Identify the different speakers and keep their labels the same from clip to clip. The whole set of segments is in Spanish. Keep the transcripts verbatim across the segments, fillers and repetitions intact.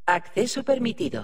Speaker 1: Acceso permitido.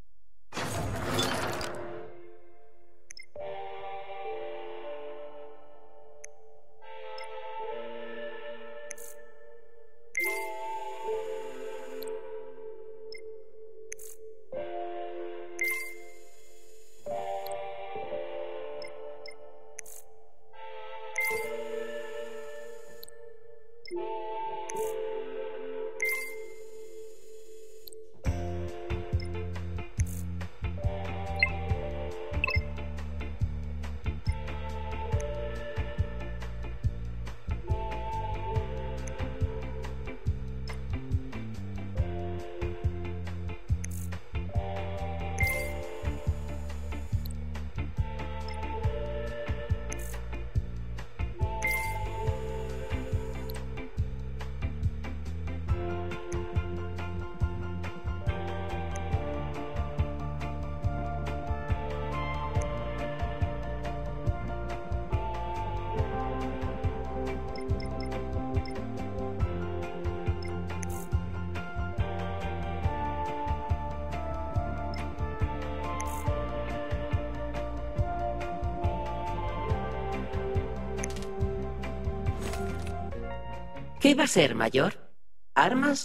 Speaker 1: ¿Qué va a ser, mayor? ¿Armas?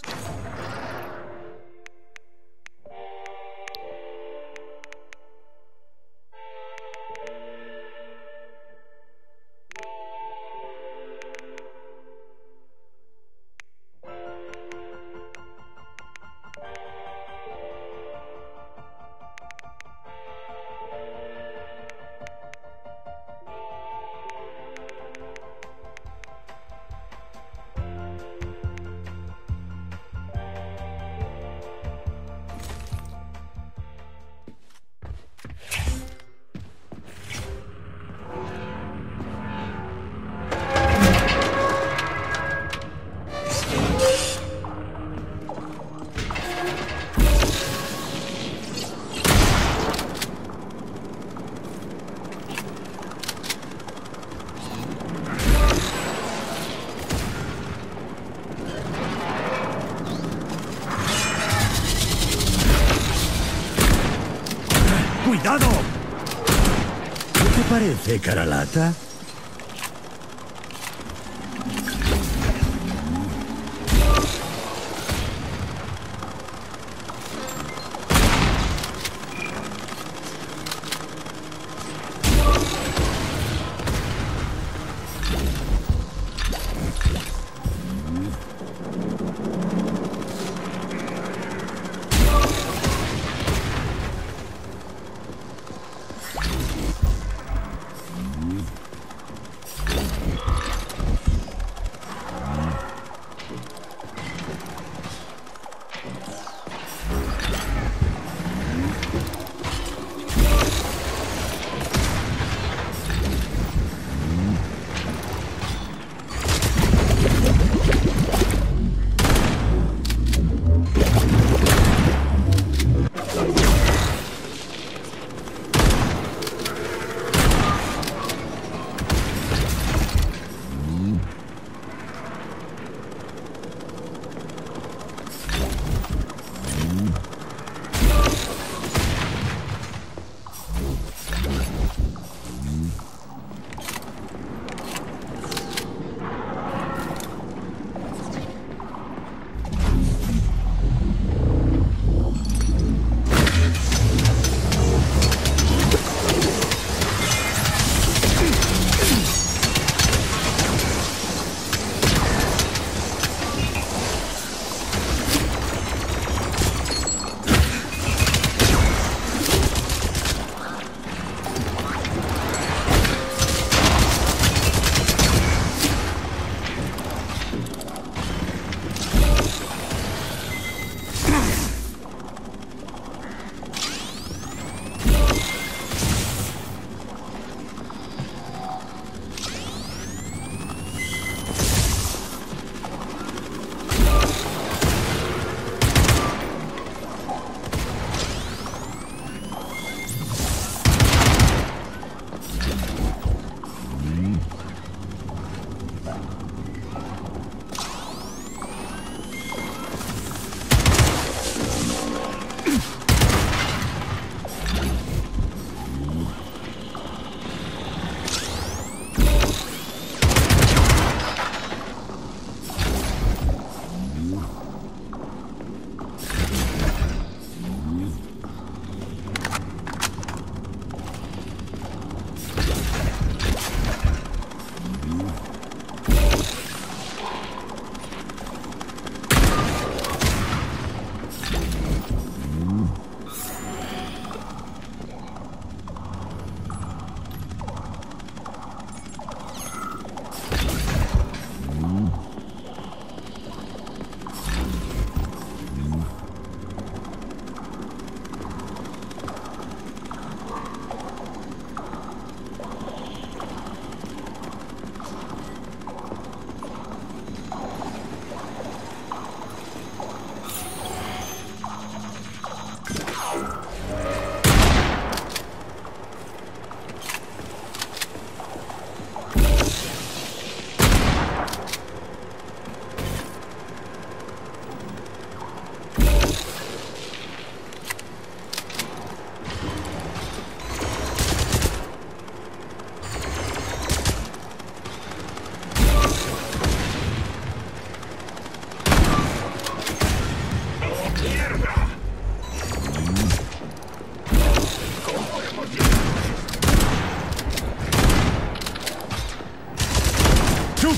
Speaker 2: ¡Cuidado! ¿Qué te parece, Caralata?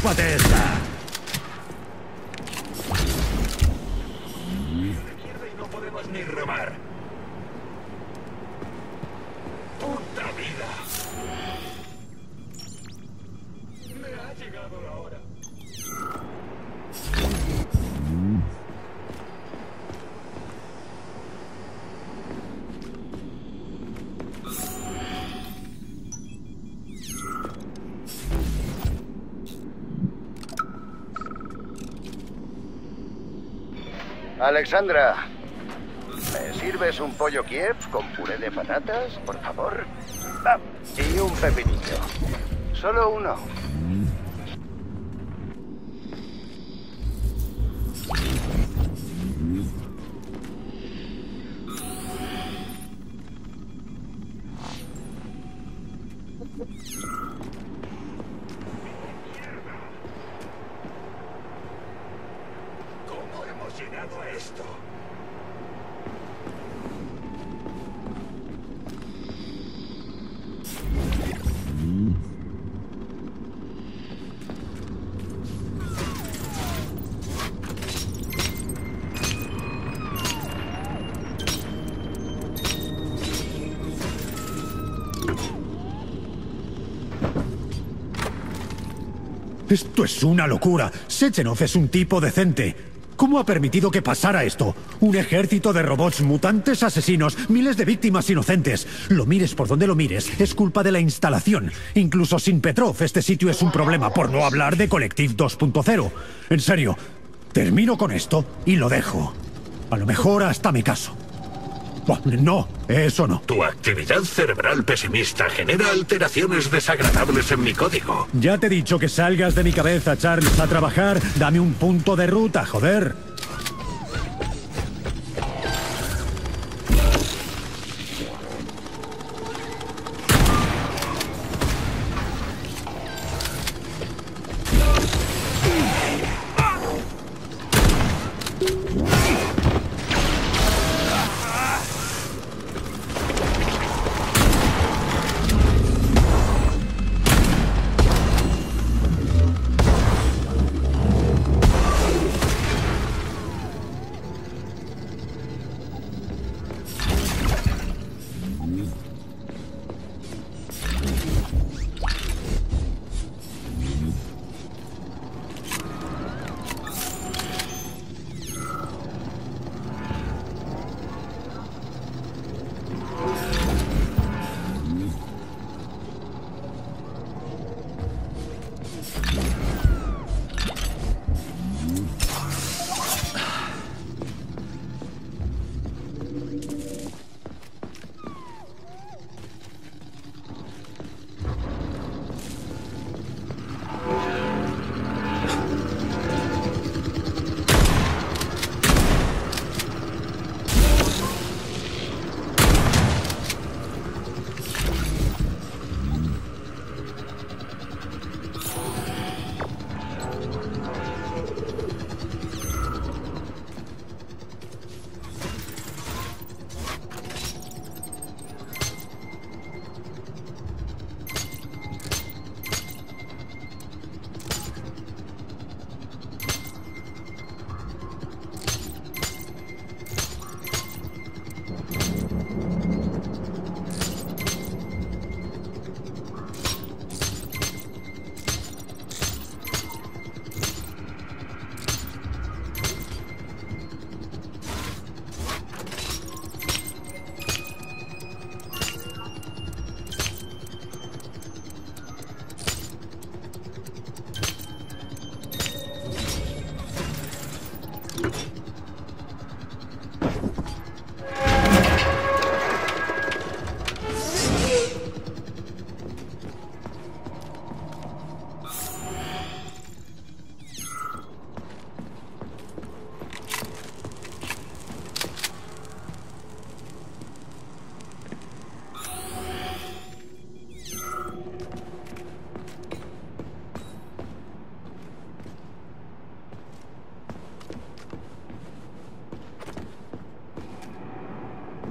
Speaker 2: chúpate esta.
Speaker 3: No podemos ni remar. ¡Puta vida! Me ha llegado la hora.
Speaker 4: Alexandra, ¿me sirves un pollo Kiev con puré de patatas, por favor? Ah, y un pepinillo. Solo uno.
Speaker 3: ¿Cómo hemos llegado a esto?
Speaker 2: Esto es una locura. Sechenov es un tipo decente. ¿Cómo ha permitido que pasara esto? Un ejército de robots mutantes asesinos, miles de víctimas inocentes. Lo mires por donde lo mires, es culpa de la instalación. Incluso sin Petrov, este sitio es un problema, por no hablar de Colectiv dos punto cero. En serio, termino con esto y lo dejo. A lo mejor hasta me caso. Buah, no, eso no.
Speaker 3: Tu actividad cerebral pesimista genera alteraciones desagradables en mi código.
Speaker 2: Ya te he dicho que salgas de mi cabeza, Charles, a trabajar. Dame un punto de ruta, joder.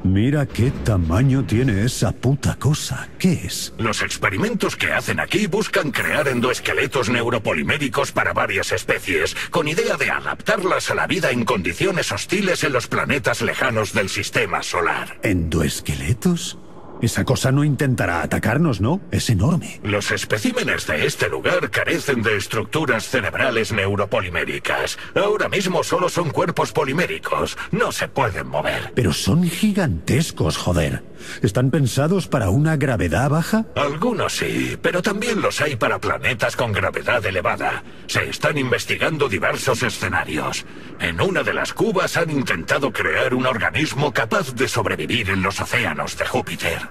Speaker 2: Mira qué tamaño tiene esa puta cosa. ¿Qué es?
Speaker 3: Los experimentos que hacen aquí buscan crear endoesqueletos neuropoliméricos para varias especies, con idea de adaptarlas a la vida en condiciones hostiles en los planetas lejanos del sistema solar.
Speaker 2: ¿Endoesqueletos? Esa cosa no intentará atacarnos, ¿no? Es enorme.
Speaker 3: Los especímenes de este lugar carecen de estructuras cerebrales neuropoliméricas. Ahora mismo solo son cuerpos poliméricos. No se pueden mover.
Speaker 2: Pero son gigantescos, joder. ¿Están pensados para una gravedad baja?
Speaker 3: Algunos sí, pero también los hay para planetas con gravedad elevada. Se están investigando diversos escenarios. En una de las cubas han intentado crear un organismo capaz de sobrevivir en los océanos de Júpiter.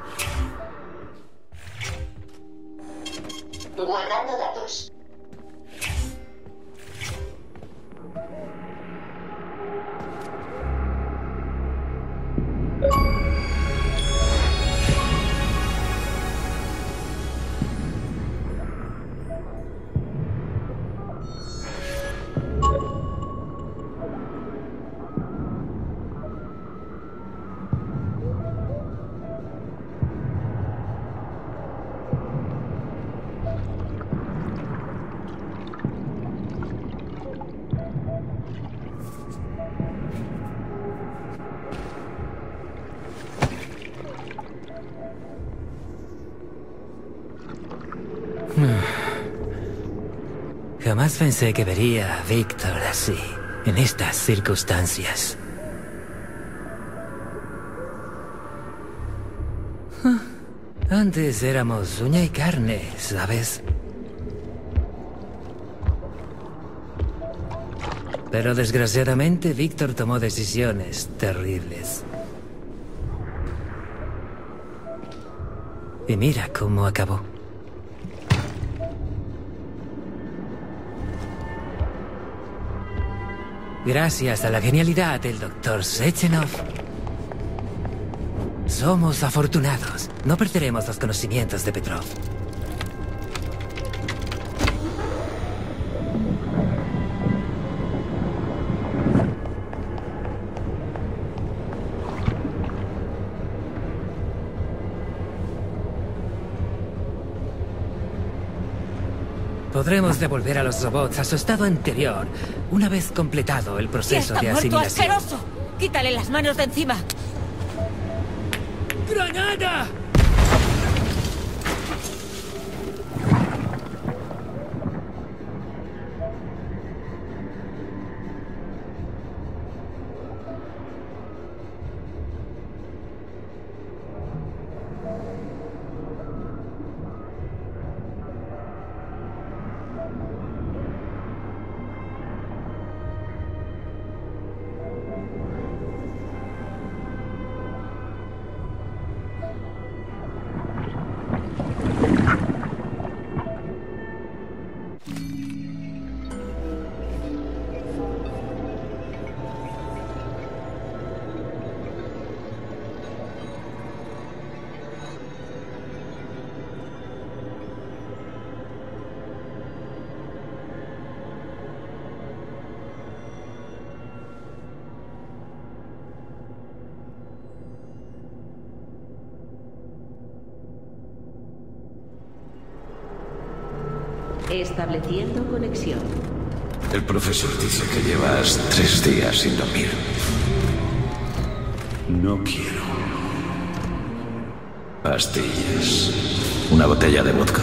Speaker 5: Guardando datos.
Speaker 6: Jamás pensé que vería a Víctor así, en estas circunstancias. Antes éramos uña y carne, ¿sabes? Pero desgraciadamente Víctor tomó decisiones terribles. Y mira cómo acabó. Gracias a la genialidad del doctor Sechenov, somos afortunados. No perderemos los conocimientos de Petrov. Podremos devolver a los robots a su estado anterior, una vez completado el proceso de asimilación.
Speaker 7: ¡Ya está muerto, asqueroso! ¡Quítale las manos de encima!
Speaker 6: ¡Granada!
Speaker 1: Estableciendo conexión.
Speaker 8: El profesor dice que llevas tres días sin dormir.
Speaker 2: No quiero.
Speaker 8: Pastillas. Una botella de vodka.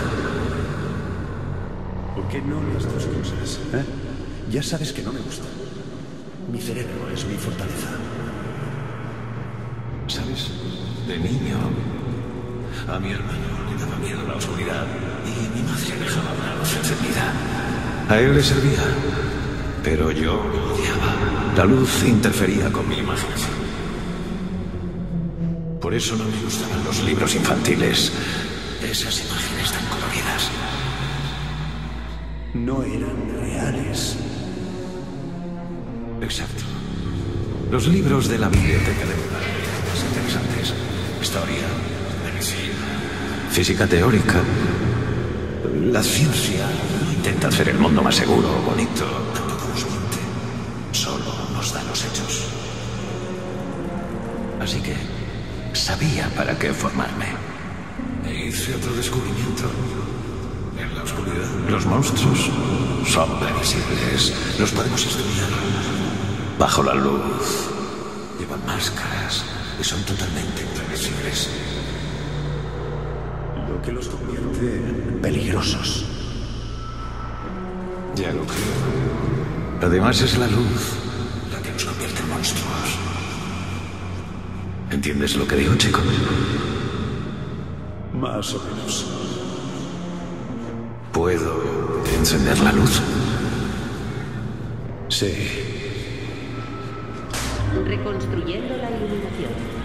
Speaker 2: ¿Por qué no las dos cosas? ¿Eh? Ya sabes que no me gusta. Mi cerebro es mi fortaleza.
Speaker 8: ¿Sabes? De niño, a mi hermano le daba miedo la oscuridad y mi madre dejaba una luz encendida. A él le servía, pero yo lo odiaba. La luz interfería con mi imaginación. Por eso no me gustaban los libros infantiles. Esas imágenes tan coloridas.
Speaker 2: No eran reales.
Speaker 8: Exacto. Los libros de la biblioteca de mi padre eran más interesantes. Historia, medicina, física teórica. La ciencia no intenta hacer el mundo más seguro o bonito. Tampoco nos miente. Solo nos da los hechos. Así que sabía para qué formarme. E hice otro descubrimiento. En la oscuridad, los monstruos son previsibles. Los podemos estudiar. Bajo la luz, llevan máscaras y son totalmente imprevisibles.
Speaker 2: Lo que los convierte en peligrosos.
Speaker 8: Ya lo creo. Además es la luz la que nos convierte en monstruos. ¿Entiendes lo que digo, chico?
Speaker 2: Más o menos.
Speaker 8: ¿Puedo encender la luz?
Speaker 2: Sí.
Speaker 1: Reconstruyendo la iluminación.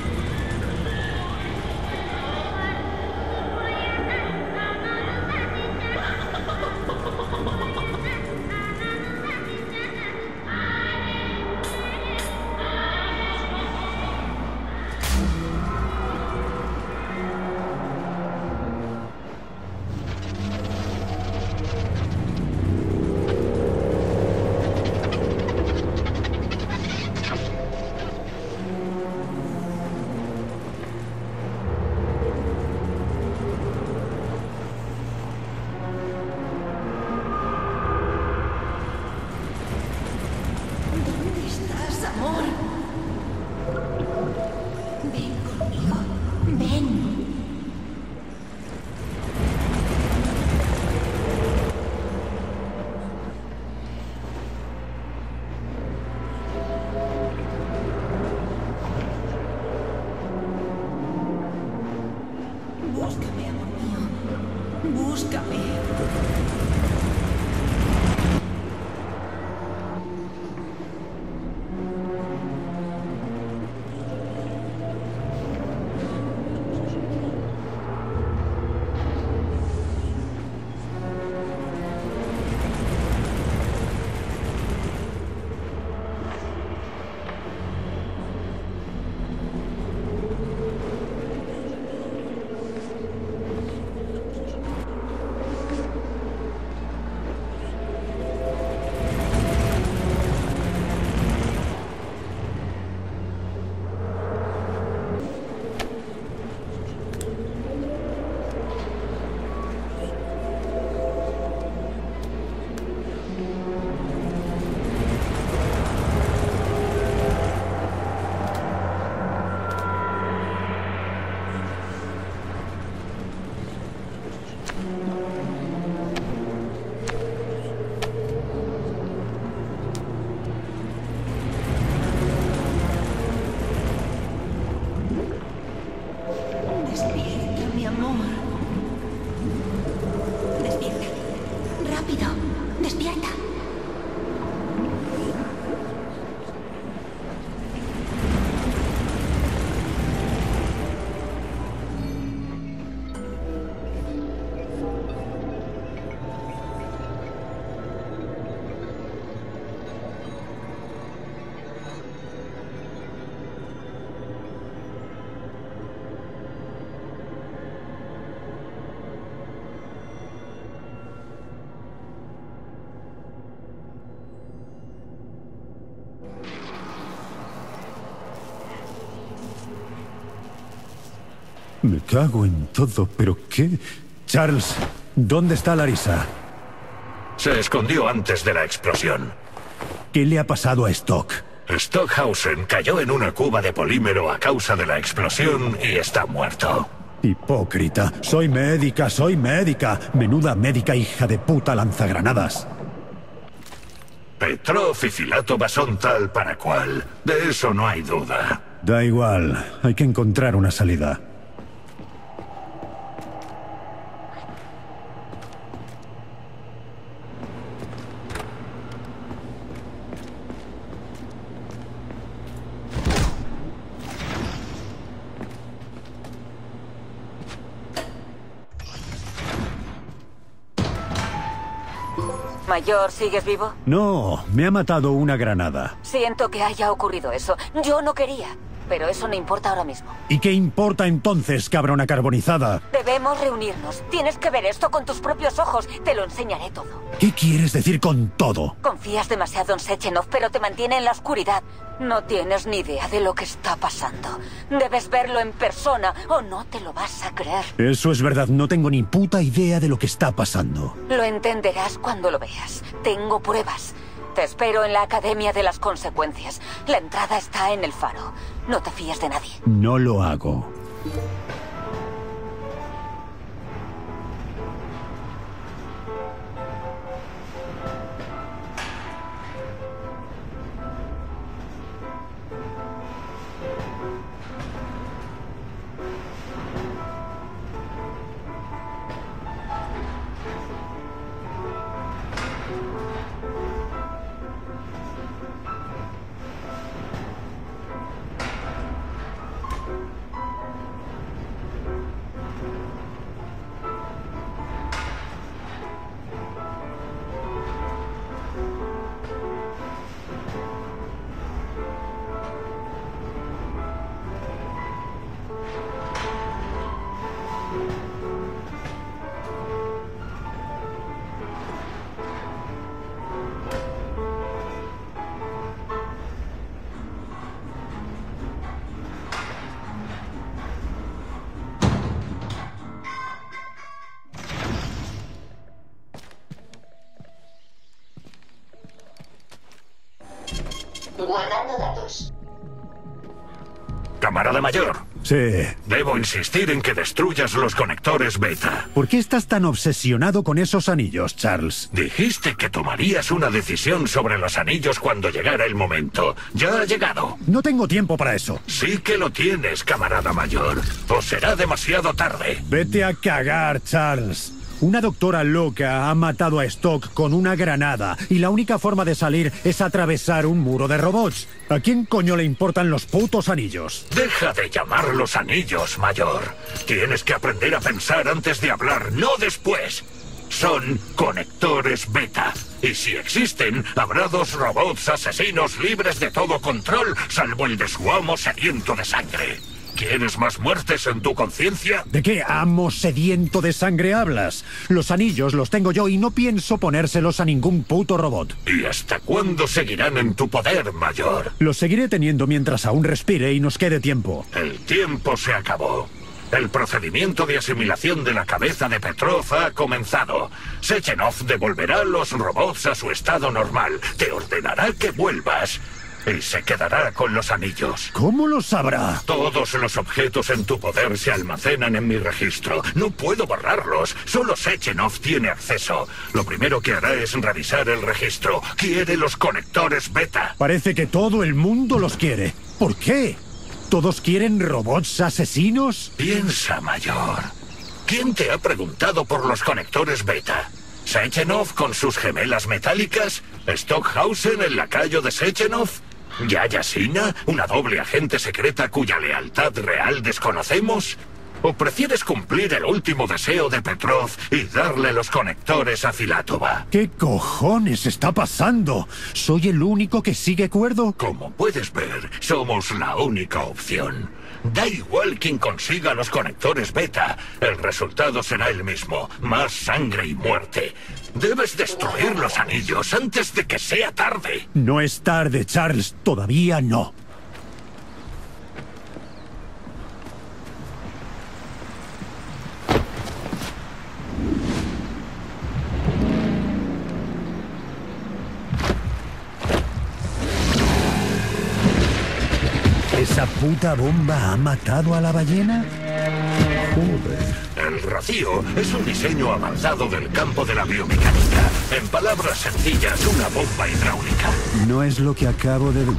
Speaker 2: Me cago en todo, ¿pero qué? Charles, ¿dónde está Larissa?
Speaker 3: Se escondió antes de la explosión.
Speaker 2: ¿Qué le ha pasado a Stock?
Speaker 3: Stockhausen cayó en una cuba de polímero a causa de la explosión y está muerto.
Speaker 2: Hipócrita. Soy médica, soy médica. Menuda médica hija de puta lanzagranadas.
Speaker 3: Petrov y Filatov son tal para cual. De eso no hay duda.
Speaker 2: Da igual. Hay que encontrar una salida.
Speaker 7: Mayor, ¿sigues vivo?
Speaker 2: No, me ha matado una granada.
Speaker 7: Siento que haya ocurrido eso. Yo no quería. pero eso no importa ahora mismo.
Speaker 2: ¿Y qué importa entonces, cabrona carbonizada?
Speaker 7: Debemos reunirnos. Tienes que ver esto con tus propios ojos. Te lo enseñaré todo.
Speaker 2: ¿Qué quieres decir con todo?
Speaker 7: Confías demasiado en Sechenov, pero te mantiene en la oscuridad. No tienes ni idea de lo que está pasando. Debes verlo en persona o no te lo vas a creer.
Speaker 2: Eso es verdad, no tengo ni puta idea de lo que está pasando.
Speaker 7: Lo entenderás cuando lo veas. Tengo pruebas. Te espero en la Academia de las Consecuencias. La entrada está en el faro. No te fíes de nadie.
Speaker 2: No lo hago.
Speaker 5: Guardando datos.
Speaker 3: Camarada mayor.
Speaker 2: Sí.
Speaker 3: Debo insistir en que destruyas los conectores beta.
Speaker 2: ¿Por qué estás tan obsesionado con esos anillos, Charles?
Speaker 3: Dijiste que tomarías una decisión sobre los anillos cuando llegara el momento. Ya ha llegado.
Speaker 2: No tengo tiempo para eso.
Speaker 3: Sí que lo tienes, camarada mayor. O será demasiado tarde.
Speaker 2: Vete a cagar, Charles. Una doctora loca ha matado a Stock con una granada y la única forma de salir es atravesar un muro de robots. ¿A quién coño le importan los putos anillos?
Speaker 3: Deja de llamarlos anillos, mayor. Tienes que aprender a pensar antes de hablar, no después. Son conectores beta. Y si existen, habrá dos robots asesinos libres de todo control, salvo el de su amo sediento de sangre. ¿Quieres más muertes en tu conciencia?
Speaker 2: ¿De qué amo sediento de sangre hablas? Los anillos los tengo yo y no pienso ponérselos a ningún puto robot.
Speaker 3: ¿Y hasta cuándo seguirán en tu poder, mayor?
Speaker 2: Los seguiré teniendo mientras aún respire y nos quede tiempo.
Speaker 3: El tiempo se acabó. El procedimiento de asimilación de la cabeza de Petrov ha comenzado. Sechenov devolverá los robots a su estado normal. Te ordenará que vuelvas. Y se quedará con los anillos.
Speaker 2: ¿Cómo lo sabrá?
Speaker 3: Todos los objetos en tu poder se almacenan en mi registro. No puedo borrarlos. Solo Sechenov tiene acceso. Lo primero que hará es revisar el registro. Quiere los conectores beta.
Speaker 2: Parece que todo el mundo los quiere. ¿Por qué? ¿Todos quieren robots asesinos?
Speaker 3: Piensa, mayor. ¿Quién te ha preguntado por los conectores beta? ¿Sechenov con sus gemelas metálicas? ¿Stockhausen, el lacayo de Sechenov? ¿Yaya Sina, una doble agente secreta cuya lealtad real desconocemos? ¿O prefieres cumplir el último deseo de Petrov y darle los conectores a Filatova?
Speaker 2: ¿Qué cojones está pasando? ¿Soy el único que sigue cuerdo?
Speaker 3: Como puedes ver, somos la única opción. Da igual quien consiga los conectores beta. El resultado será el mismo. Más sangre y muerte. Debes destruir los anillos antes de que sea tarde.
Speaker 2: No es tarde, Charles. Todavía no. ¿Esa puta bomba ha matado a la ballena? Joder.
Speaker 3: El rocío es un diseño avanzado del campo de la biomecánica. En palabras sencillas, una bomba hidráulica.
Speaker 2: No es lo que acabo de...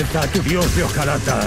Speaker 2: Reza a tu dios de hojalata.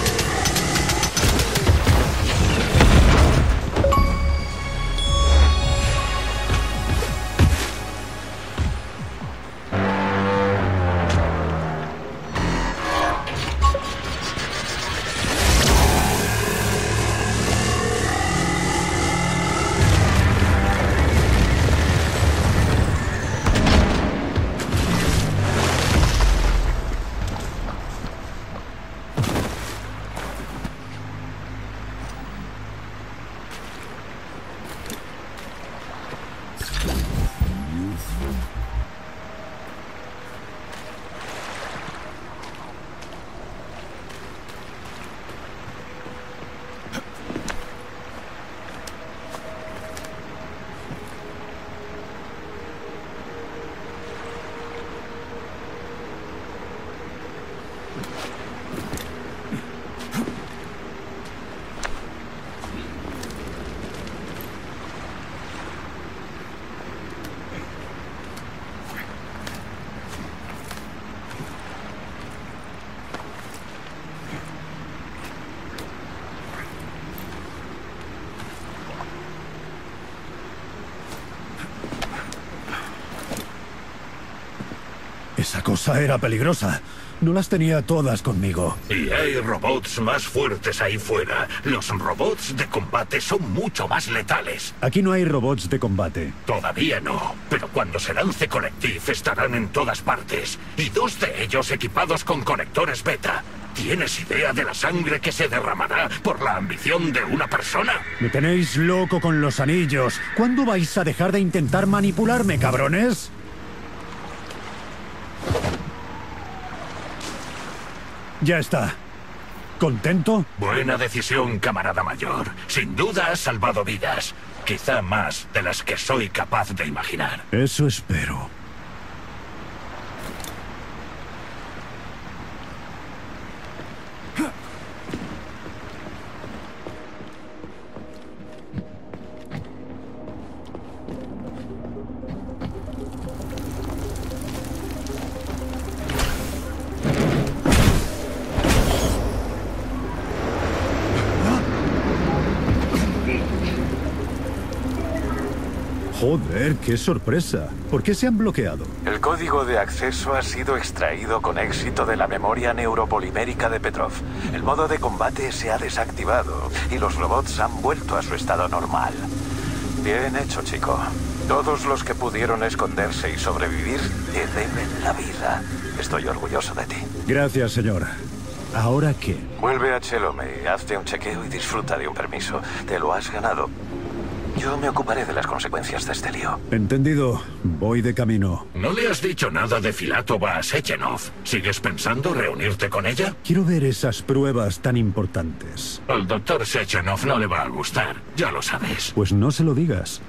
Speaker 2: Esa cosa era peligrosa. No las tenía todas conmigo.
Speaker 3: Y hay robots más fuertes ahí fuera. Los robots de combate son mucho más letales.
Speaker 2: Aquí no hay robots de combate.
Speaker 3: Todavía no, pero cuando se lance Collective estarán en todas partes. Y dos de ellos equipados con conectores beta. ¿Tienes idea de la sangre que se derramará por la ambición de una persona?
Speaker 2: Me tenéis loco con los anillos. ¿Cuándo vais a dejar de intentar manipularme, cabrones? Ya está. ¿Contento?
Speaker 3: Buena decisión, camarada mayor. Sin duda has salvado vidas. Quizá más de las que soy capaz de imaginar.
Speaker 2: Eso espero. Joder, qué sorpresa. ¿Por qué se han bloqueado?
Speaker 8: El código de acceso ha sido extraído con éxito de la memoria neuropolimérica de Petrov. El modo de combate se ha desactivado y los robots han vuelto a su estado normal. Bien hecho, chico. Todos los que pudieron esconderse y sobrevivir te deben la vida. Estoy orgulloso de ti.
Speaker 2: Gracias, señor. ¿Ahora qué?
Speaker 8: Vuelve a Chelome, hazte un chequeo y disfruta de un permiso. Te lo has ganado. Yo me ocuparé de las consecuencias de este lío.
Speaker 2: Entendido. Voy de camino.
Speaker 3: ¿No le has dicho nada de Filatova a Sechenov? ¿Sigues pensando reunirte con ella?
Speaker 2: Quiero ver esas pruebas tan importantes.
Speaker 3: Al doctor Sechenov no le va a gustar. Ya lo sabes.
Speaker 2: Pues no se lo digas.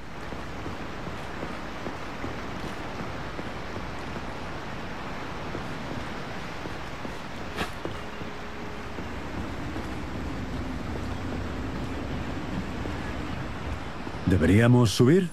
Speaker 2: ¿Deberíamos subir?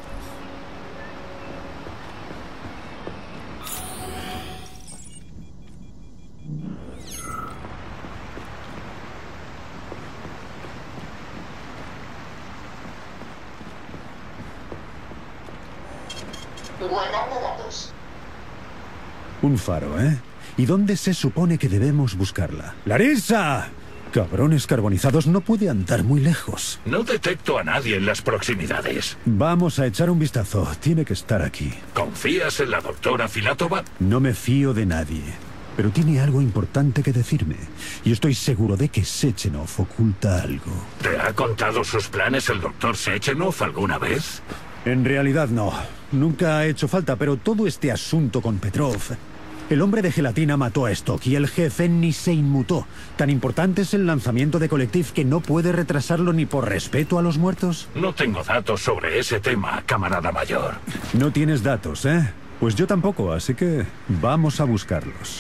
Speaker 5: Guardando datos.
Speaker 2: Un faro, ¿eh? ¿Y dónde se supone que debemos buscarla? ¡Larissa! Cabrones carbonizados, no puede andar muy lejos.
Speaker 3: No detecto a nadie en las proximidades.
Speaker 2: Vamos a echar un vistazo. Tiene que estar aquí.
Speaker 3: ¿Confías en la doctora Filatova?
Speaker 2: No me fío de nadie. Pero tiene algo importante que decirme. Y estoy seguro de que Sechenov oculta algo.
Speaker 3: ¿Te ha contado sus planes el doctor Sechenov alguna vez?
Speaker 2: En realidad no. Nunca ha hecho falta, pero todo este asunto con Petrov... El hombre de gelatina mató a Stock y el jefe ni se inmutó. Tan importante es el lanzamiento de Collective que no puede retrasarlo ni por respeto a los muertos.
Speaker 3: No tengo datos sobre ese tema, camarada mayor.
Speaker 2: No tienes datos, ¿eh? Pues yo tampoco, así que vamos a buscarlos.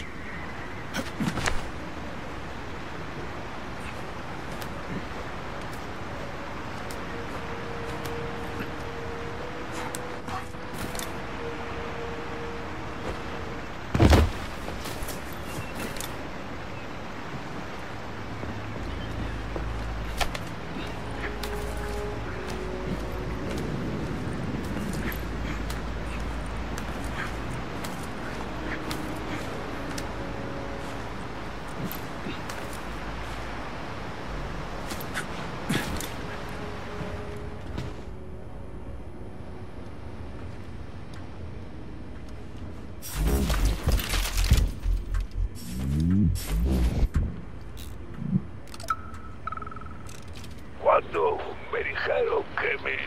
Speaker 9: dijeron que mi...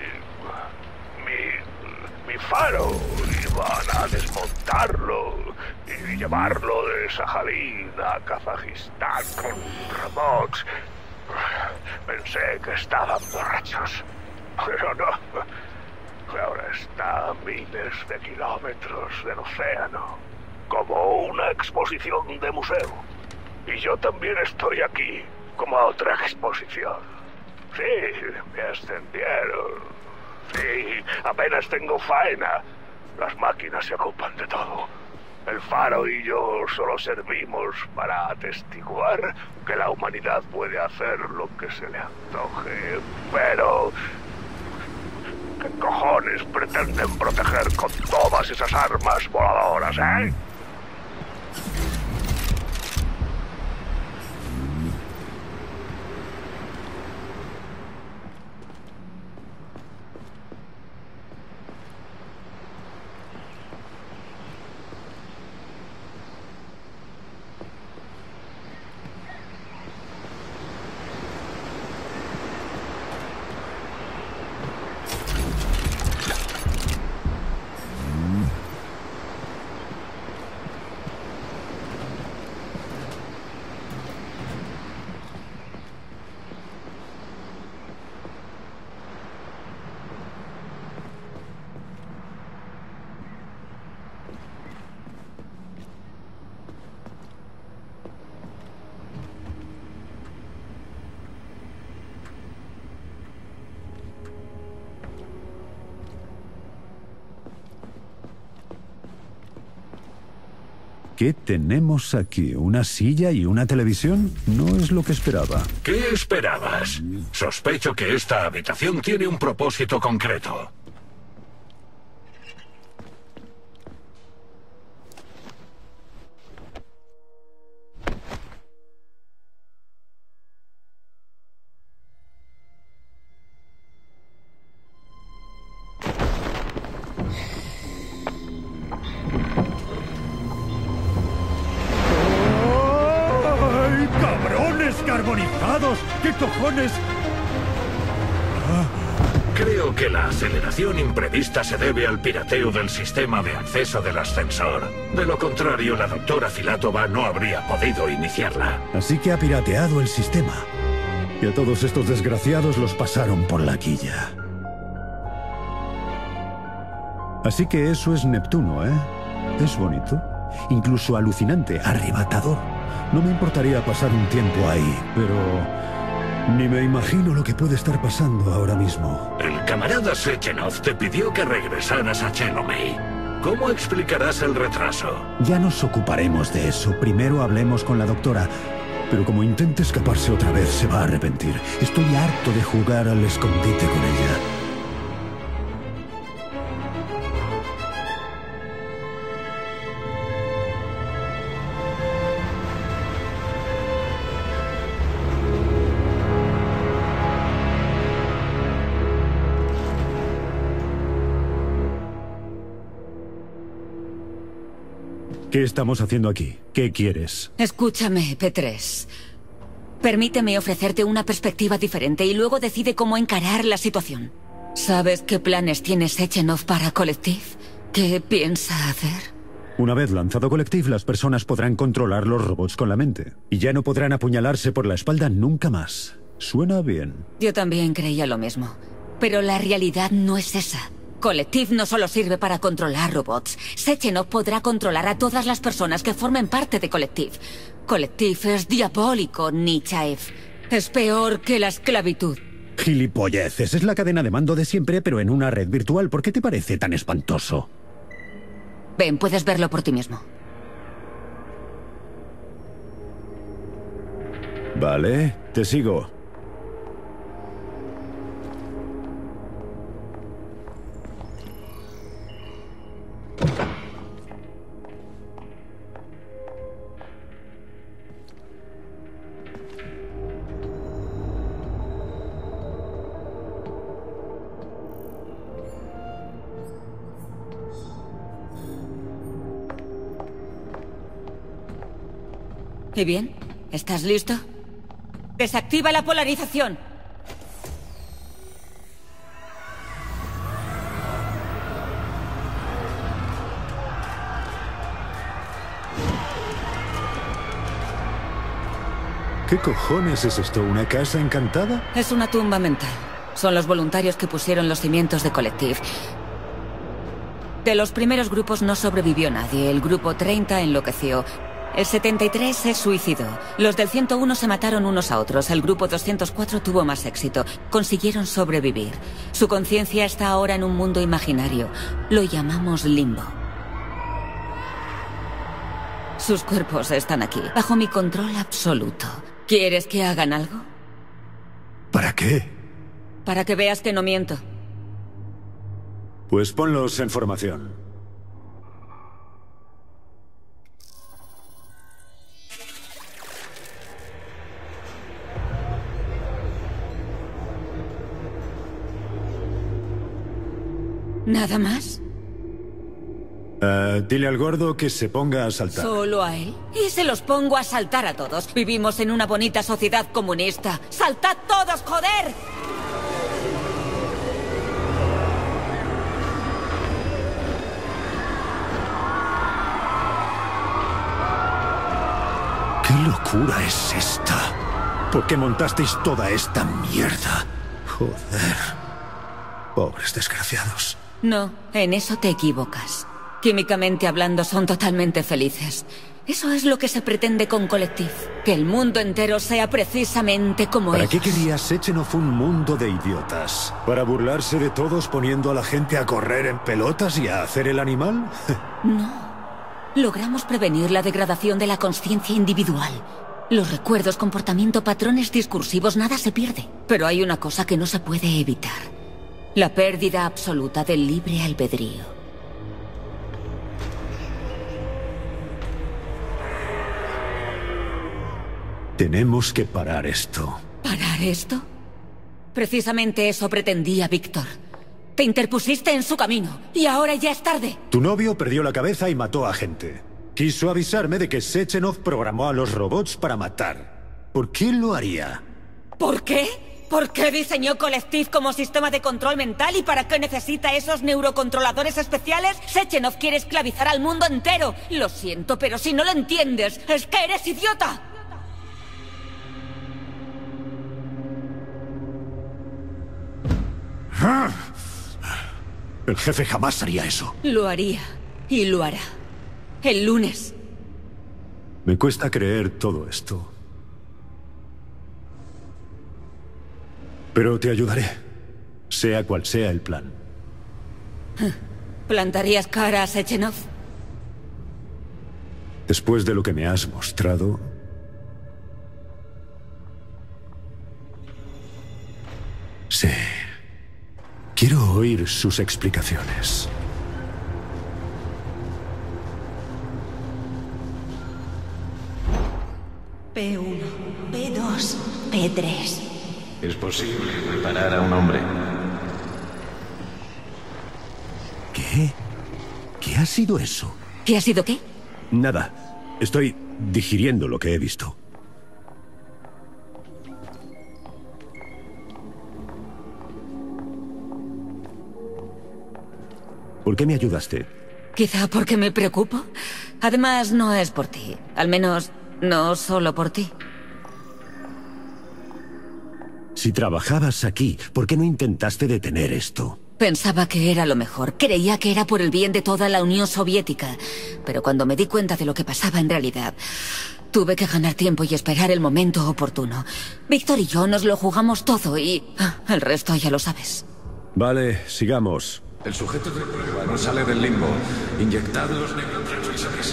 Speaker 9: mi... mi faro iban a desmontarlo y llevarlo de Sajalín a Kazajistán con robots. Pensé que estaban borrachos, pero no. Ahora está a miles de kilómetros del océano, como una exposición de museo. Y yo también estoy aquí, como otra exposición. Sí, me ascendieron. Sí, apenas tengo faena. Las máquinas se ocupan de todo. El faro y yo solo servimos para atestiguar que la humanidad puede hacer lo que se le antoje, pero... ¿qué cojones pretenden proteger con todas esas armas voladoras, eh?
Speaker 2: ¿Qué tenemos aquí? ¿Una silla y una televisión? No es lo que esperaba.
Speaker 3: ¿Qué esperabas? Sospecho que esta habitación tiene un propósito concreto.
Speaker 2: ¿Qué cojones?
Speaker 3: Creo que la aceleración imprevista se debe al pirateo del sistema de acceso del ascensor. De lo contrario, la doctora Filatova no habría podido iniciarla.
Speaker 2: Así que ha pirateado el sistema. Y a todos estos desgraciados los pasaron por la quilla. Así que eso es Neptuno, ¿eh? Es bonito. Incluso alucinante, arrebatador. No me importaría pasar un tiempo ahí, pero... ni me imagino lo que puede estar pasando ahora mismo.
Speaker 3: El camarada Sechenov te pidió que regresaras a Chelomey. ¿Cómo explicarás el retraso?
Speaker 2: Ya nos ocuparemos de eso. Primero hablemos con la doctora. Pero como intente escaparse otra vez, se va a arrepentir. Estoy harto de jugar al escondite con ella. ¿Qué estamos haciendo aquí? ¿Qué quieres?
Speaker 7: Escúchame, P tres. Permíteme ofrecerte una perspectiva diferente y luego decide cómo encarar la situación. ¿Sabes qué planes tiene Sechenov para Collective? ¿Qué piensa hacer?
Speaker 2: Una vez lanzado Collective, las personas podrán controlar los robots con la mente. Y ya no podrán apuñalarse por la espalda nunca más. Suena bien.
Speaker 7: Yo también creía lo mismo. Pero la realidad no es esa. Collective no solo sirve para controlar robots. Sechenov podrá controlar a todas las personas que formen parte de Collective. Collective es diabólico, Nichaev. Es peor que la esclavitud.
Speaker 2: Gilipolleces, es la cadena de mando de siempre, pero en una red virtual. ¿Por qué te parece tan espantoso?
Speaker 7: Ven, puedes verlo por ti mismo.
Speaker 2: Vale, te sigo.
Speaker 7: ¿Y bien? ¿Estás listo? ¡Desactiva la polarización!
Speaker 2: ¿Qué cojones es esto? ¿Una casa encantada?
Speaker 7: Es una tumba mental. Son los voluntarios que pusieron los cimientos de Collective. De los primeros grupos no sobrevivió nadie. El grupo treinta enloqueció. El setenta y tres se suicidó. Los del ciento uno se mataron unos a otros. El grupo doscientos cuatro tuvo más éxito. Consiguieron sobrevivir. Su conciencia está ahora en un mundo imaginario. Lo llamamos limbo. Sus cuerpos están aquí, bajo mi control absoluto. ¿Quieres que hagan algo?
Speaker 2: ¿Para qué?
Speaker 7: Para que veas que no miento.
Speaker 2: Pues ponlos en formación.
Speaker 7: ¿Nada más?
Speaker 2: Uh, dile al gordo que se ponga a saltar.
Speaker 7: ¿Solo a él? Y se los pongo a saltar a todos. Vivimos en una bonita sociedad comunista. ¡Saltad todos, joder!
Speaker 2: ¿Qué locura es esta? ¿Por qué montasteis toda esta mierda? Joder. Pobres desgraciados.
Speaker 7: No, en eso te equivocas. Químicamente hablando, son totalmente felices. Eso es lo que se pretende con Collective. Que el mundo entero sea precisamente como
Speaker 2: ¿Para
Speaker 7: ellos.
Speaker 2: qué quería Sechenov un mundo de idiotas? ¿Para burlarse de todos poniendo a la gente a correr en pelotas y a hacer el animal?
Speaker 7: No. Logramos prevenir la degradación de la conciencia individual. Los recuerdos, comportamiento, patrones discursivos, nada se pierde. Pero hay una cosa que no se puede evitar. La pérdida absoluta del libre albedrío.
Speaker 2: Tenemos que parar esto.
Speaker 7: ¿Parar esto? Precisamente eso pretendía Víctor. Te interpusiste en su camino, y ahora ya es tarde.
Speaker 2: Tu novio perdió la cabeza y mató a gente. Quiso avisarme de que Sechenov programó a los robots para matar. ¿Por qué lo haría?
Speaker 7: ¿Por qué? ¿Por qué diseñó Collective como sistema de control mental y para qué necesita esos neurocontroladores especiales? Sechenov quiere esclavizar al mundo entero. Lo siento, pero si no lo entiendes, es que eres idiota.
Speaker 2: El jefe jamás haría eso.
Speaker 7: Lo haría. Y lo hará. El lunes.
Speaker 2: Me cuesta creer todo esto. Pero te ayudaré. Sea cual sea el plan.
Speaker 7: ¿Plantarías cara a Sechenov?
Speaker 2: Después de lo que me has mostrado... Sí. Quiero oír sus explicaciones.
Speaker 10: P uno, P dos, P tres.
Speaker 8: Es posible preparar a un hombre.
Speaker 2: ¿Qué? ¿Qué ha sido eso?
Speaker 7: ¿Qué ha sido qué?
Speaker 2: Nada. Estoy digiriendo lo que he visto. ¿Por qué me ayudaste?
Speaker 7: Quizá porque me preocupo. Además, no es por ti. Al menos, no solo por ti.
Speaker 2: Si trabajabas aquí, ¿por qué no intentaste detener esto?
Speaker 7: Pensaba que era lo mejor. Creía que era por el bien de toda la Unión Soviética. Pero cuando me di cuenta de lo que pasaba en realidad, tuve que ganar tiempo y esperar el momento oportuno. Víctor y yo nos lo jugamos todo y... ah, el resto ya lo sabes.
Speaker 2: Vale, sigamos.
Speaker 8: El sujeto de prueba no sale del limbo. Inyectad los neurotransmisores.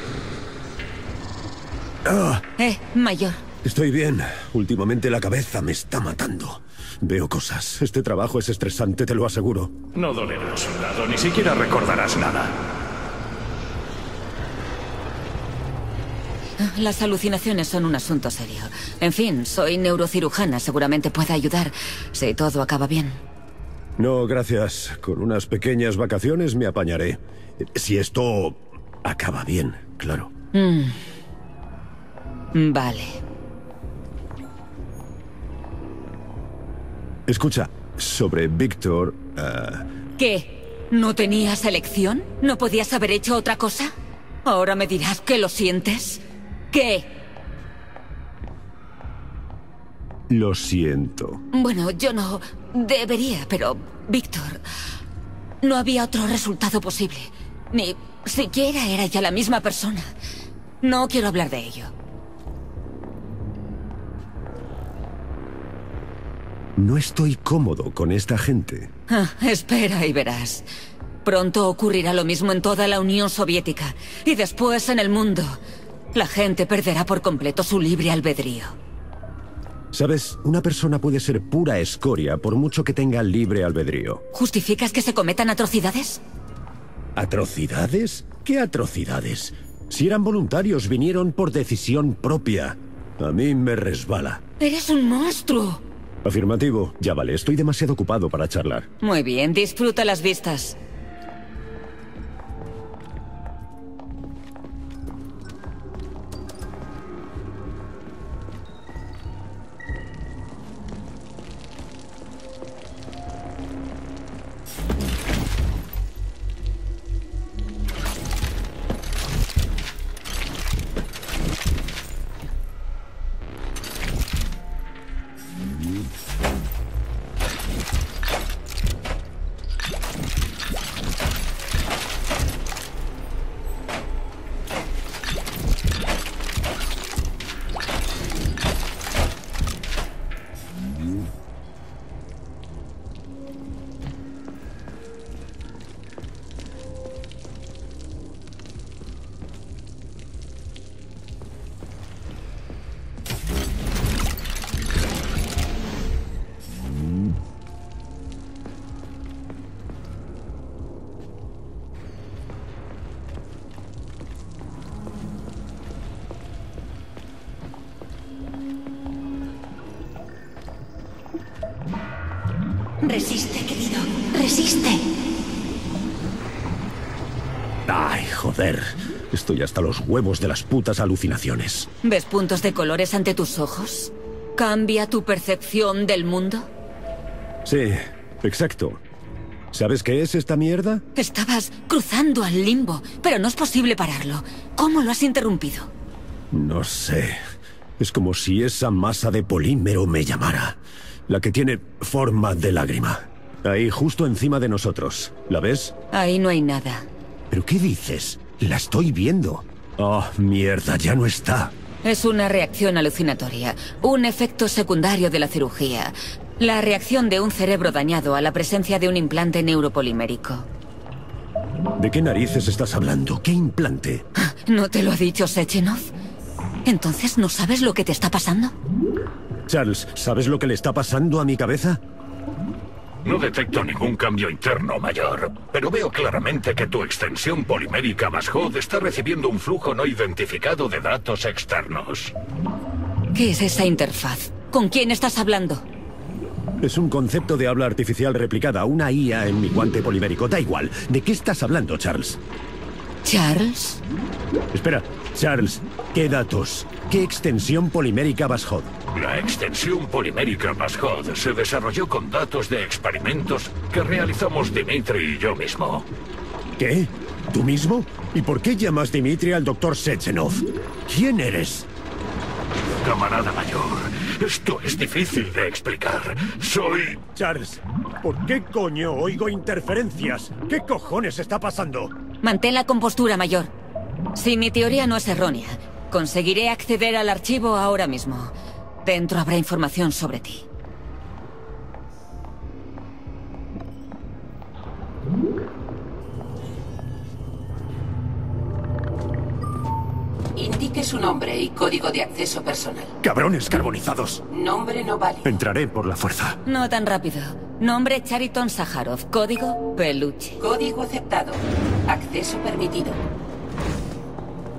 Speaker 2: Ah,
Speaker 7: Eh, mayor.
Speaker 2: estoy bien. Últimamente la cabeza me está matando. Veo cosas. Este trabajo es estresante, te lo aseguro.
Speaker 9: No dolerá, soldado. Ni siquiera recordarás nada.
Speaker 7: Las alucinaciones son un asunto serio. En fin, soy neurocirujana. Seguramente pueda ayudar si todo acaba bien.
Speaker 2: No, gracias. Con unas pequeñas vacaciones me apañaré. Si esto acaba bien, claro.
Speaker 7: Mm. Vale.
Speaker 2: Escucha, sobre Víctor... Uh...
Speaker 7: ¿Qué? ¿No tenías elección? ¿No podías haber hecho otra cosa? ¿Ahora me dirás que lo sientes? ¿Qué?
Speaker 11: Lo siento.
Speaker 7: Bueno, yo no debería, pero... Víctor, no había otro resultado posible. Ni siquiera era ya la misma persona. No quiero hablar de ello.
Speaker 11: No estoy cómodo con esta gente.
Speaker 7: Ah, espera y verás. Pronto ocurrirá lo mismo en toda la Unión Soviética. Y después en el mundo. La gente perderá por completo su libre albedrío.
Speaker 11: ¿Sabes? Una persona puede ser pura escoria por mucho que tenga libre albedrío.
Speaker 7: ¿Justificas que se cometan atrocidades?
Speaker 11: ¿Atrocidades? ¿Qué atrocidades? Si eran voluntarios, vinieron por decisión propia. A mí me resbala.
Speaker 7: ¡Eres un monstruo!
Speaker 11: Afirmativo. Ya vale, estoy demasiado ocupado para charlar.
Speaker 7: Muy bien, disfruta las vistas.
Speaker 10: Resiste, querido. Resiste.
Speaker 11: Ay, joder. Estoy hasta los huevos de las putas alucinaciones.
Speaker 7: ¿Ves puntos de colores ante tus ojos? ¿Cambia tu percepción del mundo?
Speaker 11: Sí, exacto. ¿Sabes qué es esta mierda?
Speaker 7: Estabas cruzando al limbo, pero no es posible pararlo. ¿Cómo lo has interrumpido?
Speaker 11: No sé. Es como si esa masa de polímero me llamara. La que tiene forma de lágrima. Ahí, justo encima de nosotros. ¿La ves?
Speaker 7: Ahí no hay nada.
Speaker 11: ¿Pero qué dices? La estoy viendo. Oh, mierda, ya no está.
Speaker 7: Es una reacción alucinatoria. Un efecto secundario de la cirugía. La reacción de un cerebro dañado a la presencia de un implante neuropolimérico.
Speaker 11: ¿De qué narices estás hablando? ¿Qué implante?
Speaker 7: ¿No te lo ha dicho Sechenov? ¿Entonces no sabes lo que te está pasando?
Speaker 11: Charles, ¿sabes lo que le está pasando a mi cabeza?
Speaker 3: No detecto ningún cambio interno mayor, pero veo claramente que tu extensión polimérica Vashod está recibiendo un flujo no identificado de datos externos.
Speaker 7: ¿Qué es esa interfaz? ¿Con quién estás hablando?
Speaker 11: Es un concepto de habla artificial replicada, una I A en mi guante polimérico. Da igual. ¿De qué estás hablando, Charles?
Speaker 7: ¿Charles?
Speaker 11: Espera, Charles, ¿qué datos? ¿Qué extensión polimérica Vashod?
Speaker 3: La extensión polimérica Vashod se desarrolló con datos de experimentos que realizamos Dimitri y yo mismo.
Speaker 11: ¿Qué? ¿Tú mismo? ¿Y por qué llamas Dimitri al doctor Sechenov? ¿Quién eres?
Speaker 3: Camarada mayor, esto es difícil de explicar. Soy...
Speaker 11: Charles, ¿por qué coño oigo interferencias? ¿Qué cojones está pasando?
Speaker 7: Mantén la compostura, mayor. Si mi teoría no es errónea, conseguiré acceder al archivo ahora mismo. Dentro habrá información sobre ti.
Speaker 1: Indique su nombre y código de acceso personal.
Speaker 11: ¡Cabrones carbonizados!
Speaker 1: Nombre no vale.
Speaker 11: Entraré por la fuerza.
Speaker 7: No tan rápido. Nombre Chariton Sájarov. Código Peluche.
Speaker 1: Código aceptado. Acceso permitido.